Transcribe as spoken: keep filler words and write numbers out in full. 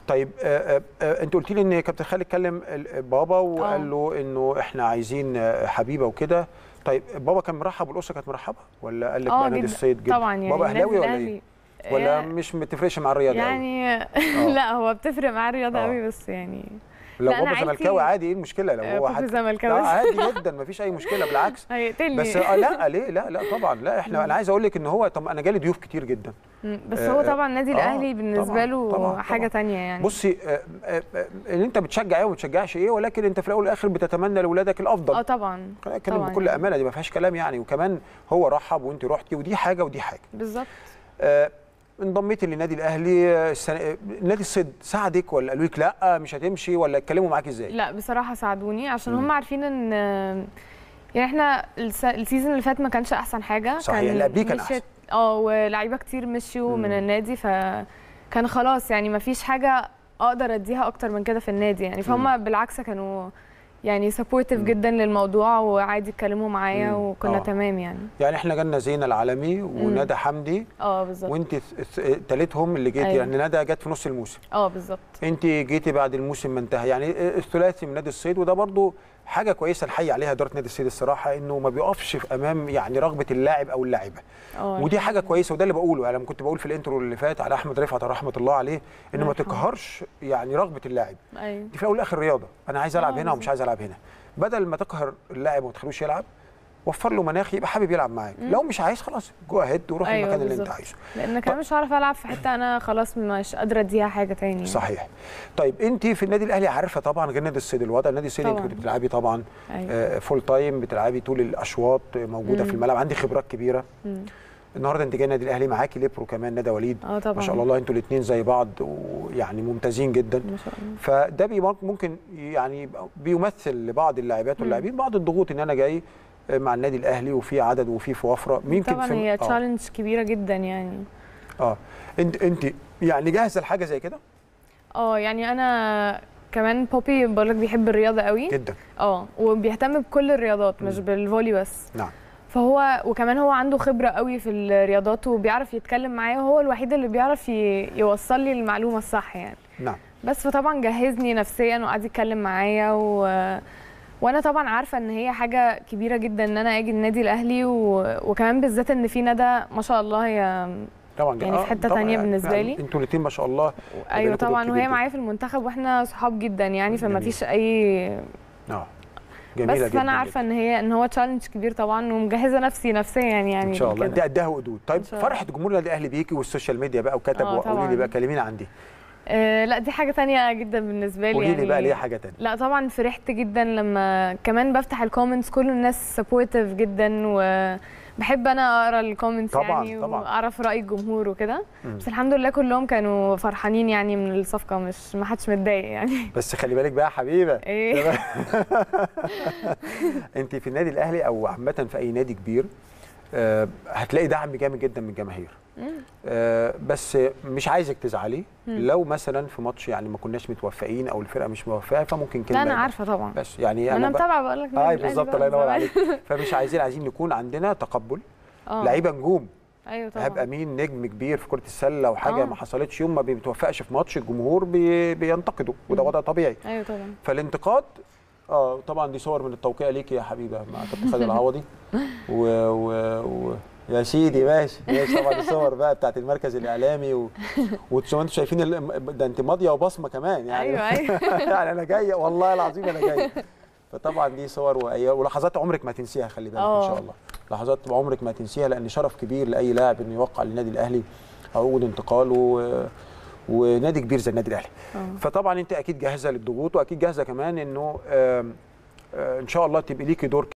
طيب آه آه انت قلت لي ان كابتن خالد كلم بابا وقال له انه احنا عايزين حبيبه وكده. طيب بابا كان مرحب والاسره كانت مرحبه ولا قال لك بقى نادي الصيد جدا؟ طبعا يعني بابا اهلاوي ولا ايه؟ ولا يعني مش بتفرقش مع الرياضه يعني لا هو بتفرق معاه الرياضه قوي بس يعني لو بابا زملكاوي عادي، ايه المشكله؟ لو هو حد زملكاوي عادي جدا مفيش اي مشكله بالعكس. هيقتلني بس آه لا ليه؟ لا لا طبعا لا احنا انا عايز اقول لك ان هو طب انا جالي ضيوف كتير جدا بس هو طبعا النادي الاهلي آه بالنسبه طبعًا له طبعًا حاجه طبعًا. ثانيه يعني. بصي آه آه ان انت بتشجع ايه وما بتشجعش ايه، ولكن انت في الاول والاخر بتتمنى لاولادك الافضل. اه طبعا اتكلم بكل يعني. امانه، دي ما فيهاش كلام يعني. وكمان هو رحب وانت رحتي ودي حاجه ودي حاجه بالظبط. آه انضميتي للنادي الاهلي السنه، نادي الصيد ساعدك ولا قالوا لك لا مش هتمشي ولا اتكلموا معاك ازاي؟ لا بصراحه ساعدوني عشان هم عارفين ان يعني احنا السيزون اللي فات ما كانش احسن حاجه. صحيح اللي قبليه كان احسن اه ولاعيبه كتير مشيوا من النادي فكان خلاص يعني ما فيش حاجه اقدر اديها اكتر من كده في النادي يعني. فهم بالعكس كانوا يعني سبورتيف جدا للموضوع وعادي اتكلموا معايا وكنا آه. تمام يعني. يعني احنا جالنا زينه العالمي وندى حمدي اه بالظبط وانت تالتهم اللي جيتي. أيوة. يعني ندى جت في نص الموسم اه بالظبط. انت جيتي بعد الموسم ما انتهى يعني الثلاثي من نادي الصيد، وده برضو حاجه كويسه نحيي عليها اداره نادي الصيد الصراحه، انه ما بيقفش في امام يعني رغبه اللاعب او اللاعبه. ودي حاجه كويسه وده اللي بقوله يعني. لما كنت بقول في الانترو اللي فات على احمد رفعت رحمه الله عليه انه ما تقهرش يعني رغبه اللاعب. أيوة. دي في الاول والاخر رياضه، انا عايز العب هنا ومش عايز العب هنا. بدل ما تقهر اللاعب وما تخلوش يلعب وفر له مناخ يبقى حابب يلعب معاك. لو مش عايز خلاص جو اهيد وروح أيوة المكان بالزبط. اللي انت عايزه، لان كمان مش هعرف العب في حته انا خلاص مش قادره اديها حاجه ثانيه. صحيح. طيب انت في النادي الاهلي عارفه طبعا غير نادي الصيد الوضع. النادي الصيد انت كنت بتلعبي طبعا أيوة. آه فول تايم، بتلعبي طول الاشواط موجوده مم. في الملعب، عندي خبرات كبيره. مم. النهارده انت جاي النادي الاهلي معاكي ليبرو كمان ندى وليد. اه طبعا ما شاء الله انتوا الاثنين زي بعض ويعني ممتازين جدا ما شاء الله. فده ممكن يعني بيمثل لبعض اللاعبات واللاعبين بعض الضغوط ان انا جاي مع النادي الاهلي وفي عدد وفي في وفره. يمكن طبعا هي تشالنج آه. كبيره جدا يعني. اه انت انت يعني جاهزه لحاجه زي كده؟ اه يعني انا كمان بوبي بقول لك بيحب الرياضه قوي جدا اه وبيهتم بكل الرياضات مش بالفولي بس. نعم. فهو وكمان هو عنده خبره قوي في الرياضات وبيعرف يتكلم معايا وهو الوحيد اللي بيعرف يوصل لي المعلومه الصح يعني. نعم. بس فطبعا جهزني نفسيا وقعد يتكلم معايا و... وانا طبعا عارفه ان هي حاجه كبيره جدا ان انا اجي النادي الاهلي و... وكمان بالذات ان في ندى ما شاء الله هي طبعا يعني في حته ثانيه بالنسبه يعني لي. انتوا الاثنين ما شاء الله. ايوه طبعا وهي معايا في المنتخب واحنا صحاب جدا يعني فما فيش اي اه جميله بس جدا. بس فانا عارفه ان هي ان هو تشالنج كبير طبعا ومجهزه نفسي نفسيا يعني ان شاء الله. انت قدها وقدود. طيب فرحه جمهور النادي الاهلي بيكي والسوشيال ميديا بقى وكتب وقولي لي بقى كلمينا عن دي. آه لا دي حاجه ثانيه جدا بالنسبه لي. قولي لي يعني بقى ليه حاجه ثانيه؟ لا طبعا فرحت جدا لما كمان بفتح الكومنتس كل الناس سبورتيف جدا وبحب انا اقرا الكومنتس يعني طبعًا. واعرف راي الجمهور وكده. بس الحمد لله كلهم كانوا فرحانين يعني من الصفقه مش ما حدش متضايق يعني. بس خلي بالك بقى يا حبيبه ايه انت في النادي الاهلي او عامه في اي نادي كبير أه هتلاقي دعم جامد جدا من الجماهير. أه بس مش عايزك تزعلي لو مثلا في ماتش يعني ما كناش متوفقين او الفرقه مش موفقه فممكن كلمه. لا انا عارفه طبعا بس يعني انا متابعه بقول لك. اه بالظبط الله ينور عليك. فمش عايزين عايزين نكون عندنا تقبل. لعيبه نجوم. ايوه طبعا. هبقى مين نجم كبير في كره السله وحاجه ما حصلتش يوم ما بيتوفقش في ماتش الجمهور بي بينتقده وده وضع طبيعي. ايوه طبعا. فالانتقاد اه طبعا دي صور من التوقيع ليكي يا حبيبه مع كابتن خالد العوضي و, و... و... يا سيدي ماشي ماشي طبعا الصور بقى بتاعت المركز الاعلامي و... وانتوا شايفين ال... ده انت ماضيه وبصمه كمان يعني. ايوه ايوه يعني انا جايه والله العظيم انا جايه. فطبعا دي صور وايام ولحظات عمرك ما تنسيها خلي بالك ان شاء الله. لحظات عمرك ما تنسيها لان شرف كبير لاي لاعب انه يوقع للنادي الاهلي عقود انتقاله و... ونادي كبير زي النادي الاهلي. أوه. فطبعا انت اكيد جاهزه للضغوط واكيد جاهزه كمان انه آه آه ان شاء الله تبقى ليكي دور